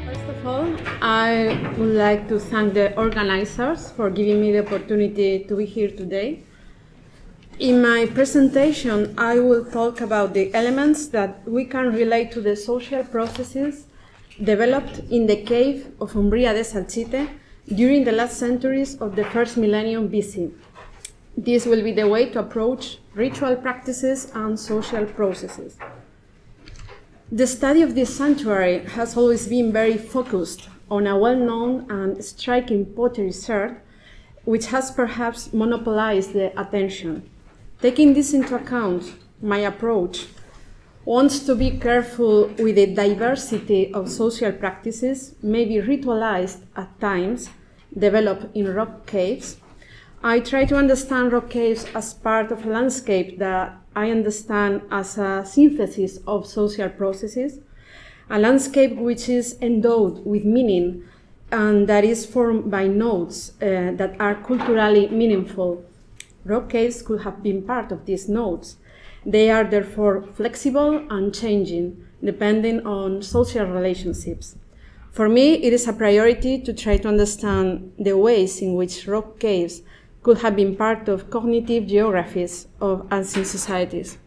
First of all, I would like to thank the organizers for giving me the opportunity to be here today. In my presentation, I will talk about the elements that we can relate to the social processes developed in the cave of Umbría de Salchite during the last centuries of the first millennium BC. This will be the way to approach ritual practices and social processes. The study of this sanctuary has always been very focused on a well-known and striking pottery set, which has perhaps monopolized the attention. Taking this into account, my approach wants to be careful with the diversity of social practices, maybe ritualized at times, developed in rock caves. I try to understand rock caves as part of a landscape that I understand as a synthesis of social processes, a landscape which is endowed with meaning and that is formed by nodes that are culturally meaningful. Rock caves could have been part of these nodes. They are therefore flexible and changing, depending on social relationships. For me, it is a priority to try to understand the ways in which rock caves could have been part of cognitive geographies of ancient societies.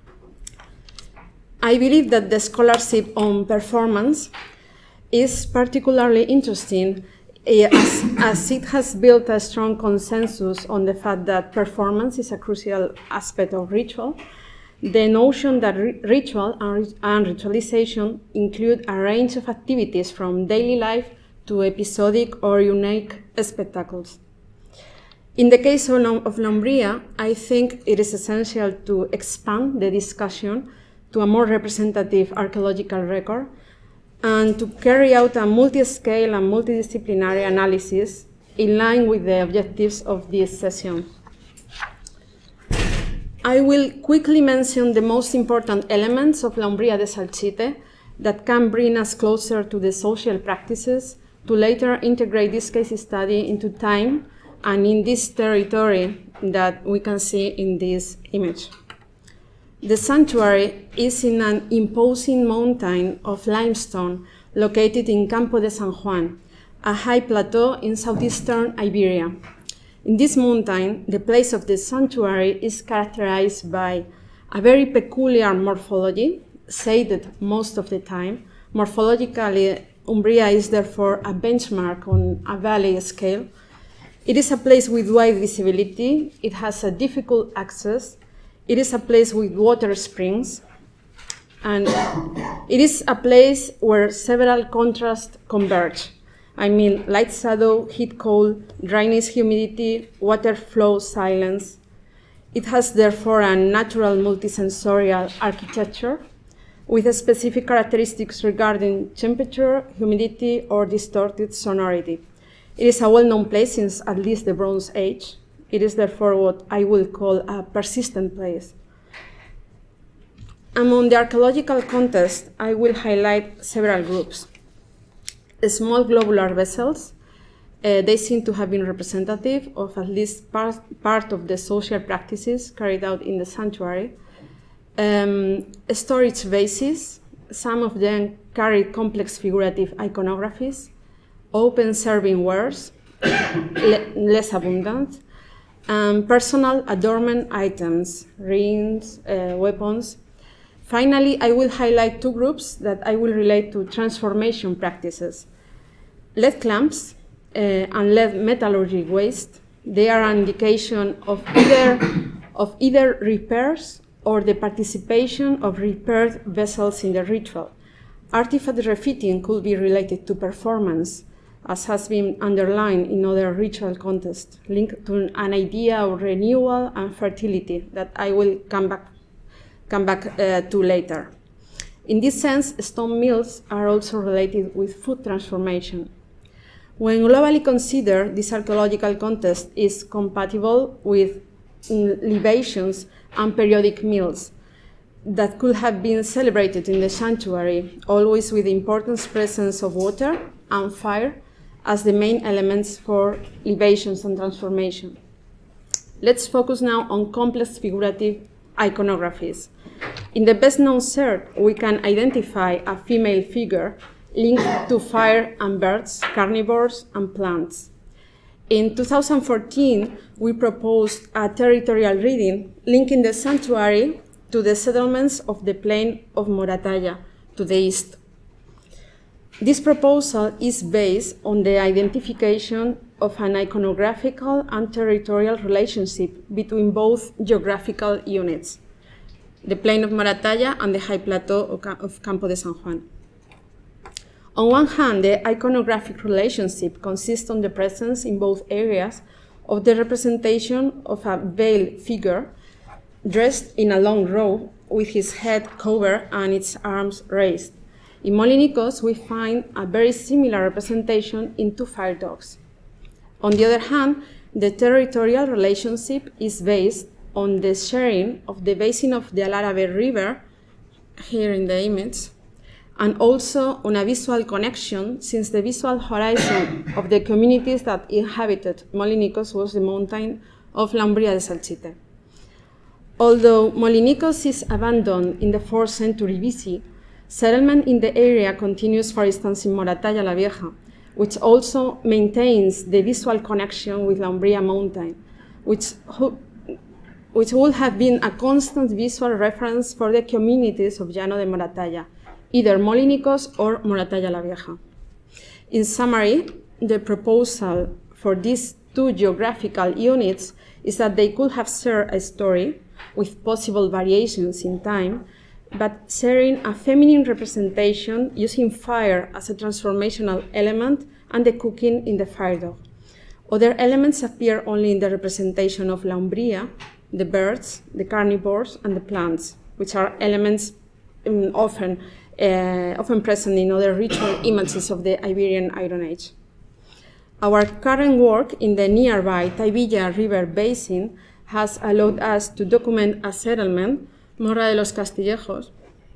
I believe that the scholarship on performance is particularly interesting as it has built a strong consensus on the fact that performance is a crucial aspect of ritual. The notion that ritual and ritualization include a range of activities from daily life to episodic or unique spectacles. In the case of Umbría, I think it is essential to expand the discussion to a more representative archaeological record and to carry out a multi-scale and multidisciplinary analysis in line with the objectives of this session. I will quickly mention the most important elements of Umbría de Salchite that can bring us closer to the social practices to later integrate this case study into time and in this territory that we can see in this image. The sanctuary is in an imposing mountain of limestone located in Campo de San Juan, a high plateau in southeastern Iberia. In this mountain, the place of the sanctuary is characterized by a very peculiar morphology, shaded most of the time. Morphologically, Umbría is therefore a benchmark on a valley scale. It is a place with wide visibility. It has a difficult access. It is a place with water springs. And it is a place where several contrasts converge. I mean, light shadow, heat cold, dryness, humidity, water flow, silence. It has therefore a natural multisensorial architecture with specific characteristics regarding temperature, humidity, or distorted sonority. It is a well-known place since at least the Bronze Age. It is therefore what I will call a persistent place. Among the archaeological context, I will highlight several groups. Small globular vessels, they seem to have been representative of at least part of the social practices carried out in the sanctuary. Storage vases, some of them carry complex figurative iconographies. Open serving wares, less abundant. Personal adornment items, rings, weapons. Finally, I will highlight two groups that I will relate to transformation practices. Lead clamps and lead metallurgy waste. They are an indication of either repairs or the participation of repaired vessels in the ritual. Artifact refitting could be related to performance, as has been underlined in other ritual contexts, linked to an idea of renewal and fertility that I will come back to later. In this sense, stone mills are also related with food transformation. When globally considered, this archaeological context is compatible with libations and periodic meals that could have been celebrated in the sanctuary, always with the important presence of water and fire as the main elements for libations and transformation. Let's focus now on complex figurative iconographies. In the best known set, we can identify a female figure linked to fire and birds, carnivores, and plants. In 2014, we proposed a territorial reading linking the sanctuary to the settlements of the plain of Moratalla to the east. This proposal is based on the identification of an iconographical and territorial relationship between both geographical units, the plain of Moratalla and the high plateau of Campo de San Juan. On one hand, the iconographic relationship consists on the presence in both areas of the representation of a veiled figure dressed in a long robe with his head covered and its arms raised. In Molinicos, we find a very similar representation in two firedogs. On the other hand, the territorial relationship is based on the sharing of the basin of the alii River, here in the image, and also on a visual connection, since the visual horizon of the communities that inhabited Molinicos was the mountain of Umbría de Salchite. Although Molinicos is abandoned in the 4th century BC, settlement in the area continues, for instance, in Moratalla la Vieja, which also maintains the visual connection with Umbría mountain, which would have been a constant visual reference for the communities of Llano de Moratalla, either Molinicos or Moratalla la Vieja. In summary, the proposal for these two geographical units is that they could have shared a story with possible variations in time, but sharing a feminine representation using fire as a transformational element and the cooking in the firedog. Other elements appear only in the representation of La Umbría, the birds, the carnivores, and the plants, which are elements often present in other ritual images of the Iberian Iron Age. Our current work in the nearby Taivilla River basin has allowed us to document a settlement, Morra de los Castillejos,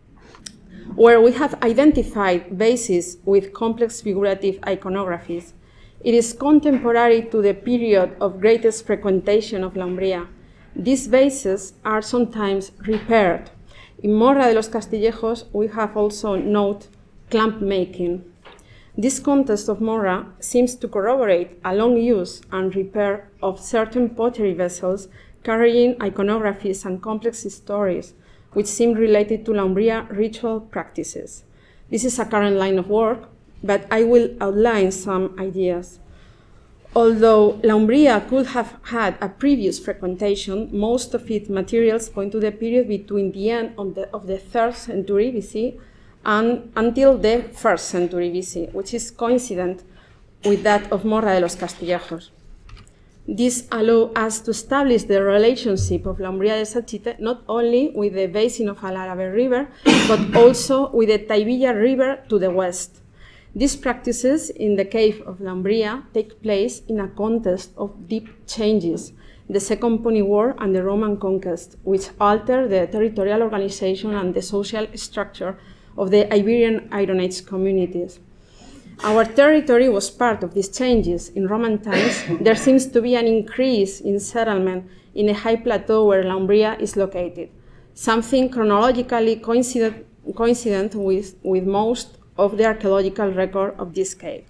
where we have identified bases with complex figurative iconographies. It is contemporary to the period of greatest frequentation of La Umbría. These bases are sometimes repaired. In Morra de los Castillejos, we have also noted clamp making. This context of Morra seems to corroborate a long use and repair of certain pottery vessels carrying iconographies and complex stories, which seem related to La Umbría ritual practices. This is a current line of work, but I will outline some ideas. Although La Umbría could have had a previous frequentation, most of its materials point to the period between the end of the 3rd century BC and until the 1st century BC, which is coincident with that of Morra de los Castillejos. This allows us to establish the relationship of La Umbría de Salchite not only with the basin of Alii River, but also with the Taivilla River to the west. These practices in the cave of La Umbría take place in a context of deep changes, the Second Punic War and the Roman conquest, which alter the territorial organization and the social structure of the Iberian Iron Age communities. Our territory was part of these changes. In Roman times, there seems to be an increase in settlement in the high plateau where La Umbría is located, something chronologically coincident with most of the archaeological record of this cave.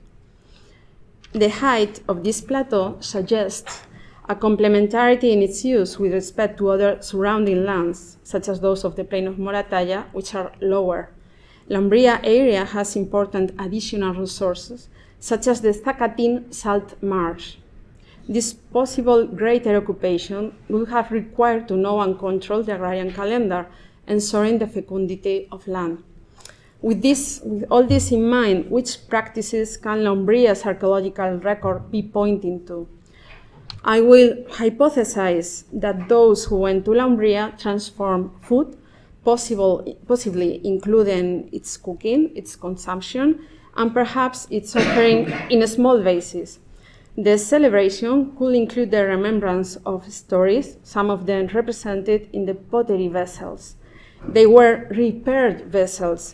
The height of this plateau suggests a complementarity in its use with respect to other surrounding lands, such as those of the plain of Moratalla, which are lower. La Umbría area has important additional resources, such as the Zacatin salt marsh. This possible greater occupation would have required to know and control the agrarian calendar, ensuring the fecundity of land. With all this in mind, which practices can La Umbria's archaeological record be pointing to? I will hypothesize that those who went to La Umbría transformed food, possibly including its cooking, its consumption, and perhaps its offering in a small basis. The celebration could include the remembrance of stories, some of them represented in the pottery vessels. They were repaired vessels,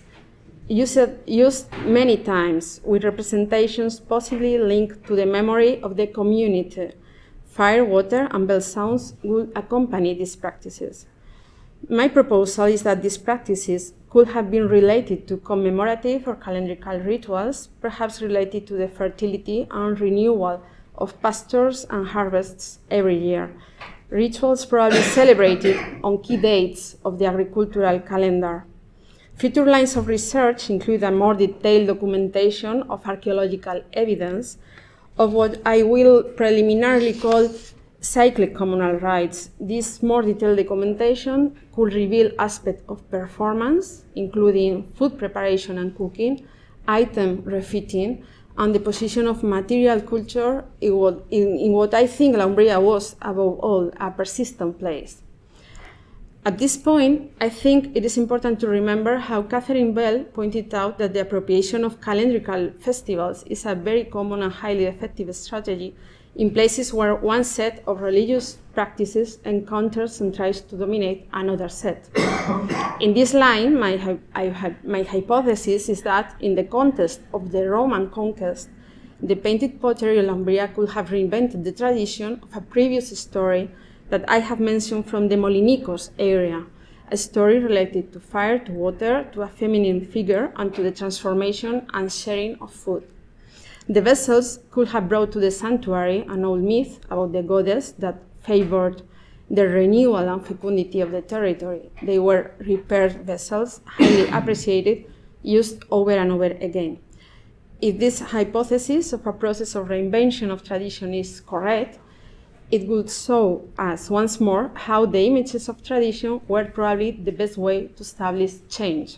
used many times, with representations possibly linked to the memory of the community. Fire, water, and bell sounds would accompany these practices. My proposal is that these practices could have been related to commemorative or calendrical rituals, perhaps related to the fertility and renewal of pastures and harvests every year. Rituals probably celebrated on key dates of the agricultural calendar. Future lines of research include a more detailed documentation of archaeological evidence of what I will preliminarily call cyclic communal rites. This more detailed documentation could reveal aspects of performance, including food preparation and cooking, item refitting, and the position of material culture in what I think Umbria was, above all, a persistent place. At this point, I think it is important to remember how Catherine Bell pointed out that the appropriation of calendrical festivals is a very common and highly effective strategy in places where one set of religious practices encounters and tries to dominate another set. In this line, my hypothesis is that in the context of the Roman conquest, the painted pottery of Umbria could have reinvented the tradition of a previous story that I have mentioned from the Molinicos area, a story related to fire, to water, to a feminine figure, and to the transformation and sharing of food. The vessels could have brought to the sanctuary an old myth about the goddess that favored the renewal and fecundity of the territory. They were repaired vessels, highly appreciated, used over and over again. If this hypothesis of a process of reinvention of tradition is correct, it would show us once more how the images of tradition were probably the best way to establish change.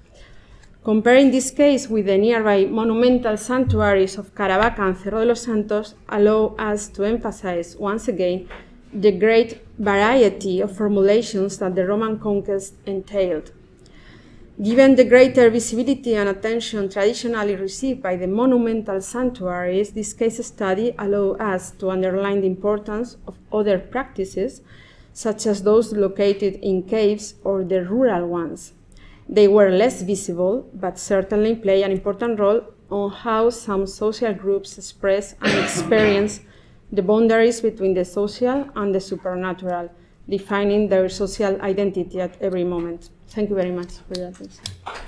Comparing this case with the nearby monumental sanctuaries of Caravaca and Cerro de los Santos allow us to emphasize once again the great variety of formulations that the Roman conquest entailed. Given the greater visibility and attention traditionally received by the monumental sanctuaries, this case study allows us to underline the importance of other practices, such as those located in caves or the rural ones. They were less visible, but certainly play an important role on how some social groups express and experience the boundaries between the social and the supernatural, defining their social identity at every moment. Thank you very much for your attention.